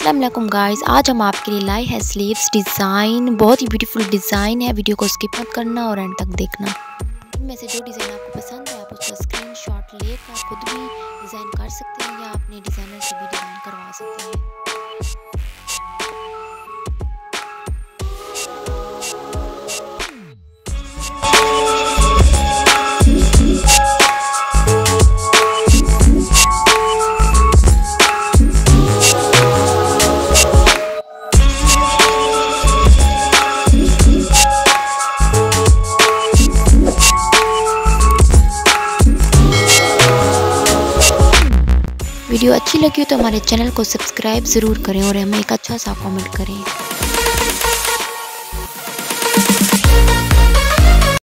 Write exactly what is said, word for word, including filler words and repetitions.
अस्सलाम वालेकुम गाइस, आज हम आपके लिए लाए हैं स्लीव्स डिज़ाइन। बहुत ही ब्यूटीफुल डिज़ाइन है। वीडियो को स्किप मत करना और एंड तक देखना। इनमें से जो डिज़ाइन आपको पसंद है आप उसका स्क्रीनशॉट लेकर खुद भी डिज़ाइन कर सकते हैं या अपने डिज़ाइनर से भी डिज़ाइन करवा सकते हैं। वीडियो अच्छी लगी हो तो हमारे चैनल को सब्सक्राइब ज़रूर करें और हमें एक अच्छा सा कमेंट करें।